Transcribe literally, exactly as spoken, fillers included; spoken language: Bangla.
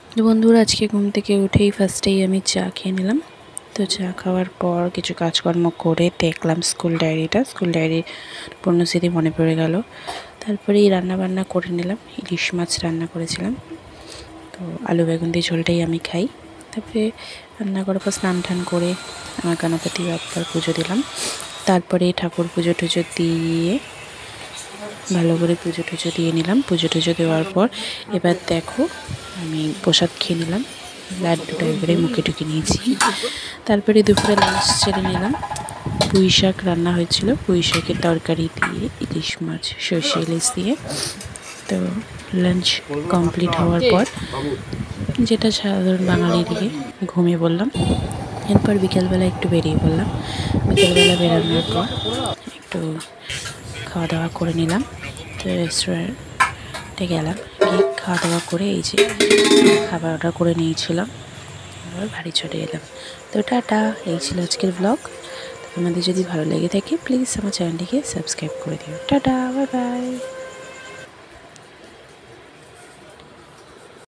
তো বন্ধুরা, আজকে ঘুম থেকে উঠেই ফার্স্টেই আমি চা খেয়ে নিলাম। তো চা খাওয়ার পর কিছু কাজকর্ম করে দেখলাম স্কুল ডায়েরিটা, স্কুল ডায়েরির পূর্ণস্মৃতি মনে পড়ে গেল। তারপরেই রান্নাবান্না করে নিলাম। ইলিশ মাছ রান্না করেছিলাম, তো আলু বেগুন দিয়ে ঝোলটাই আমি খাই। তারপরে রান্না করার পর স্নান টান করে আমার গণপতি বাপ্পার পুজো দিলাম। তারপরে ঠাকুর পুজো টুজো দিয়ে ভালো করে পুজো টুজো দিয়ে নিলাম। পুজো টুজো দেওয়ার পর এবার দেখো আমি প্রসাদ খেয়ে নিলাম, লাড্ডুটা এবারে মুখে ঢুকে নিয়েছি। তারপরে দুপুরে লাঞ্চ ছেড়ে নিলাম। পুঁই শাক রান্না হয়েছিল, পুঁই শাকের তরকারি দিয়ে ইলিশ মাছ, সর্ষে ইলিশ দিয়ে। তো লাঞ্চ কমপ্লিট হওয়ার পর, যেটা সাধারণ বাঙালি দিয়ে, ঘুমিয়ে পড়লাম। এরপর বিকেলবেলা একটু বেরিয়ে পড়লাম। বিকেলবেলা বেরোনোর পর একটু খাওয়া দাওয়া করে নিলাম। তো রেস্টুরেন্টে গেলাম, গিয়ে খাওয়া দাওয়া করে এই যে খাবার অর্ডার করে নিয়েছিলাম, এবার বাড়ি চলে এলাম। তো টাটা, এই ছিল আজকের ব্লগ। তোমাদের যদি ভালো লেগে থাকে প্লিজ আমার চ্যানেলটিকে সাবস্ক্রাইব করে দিও। Tata, bye by.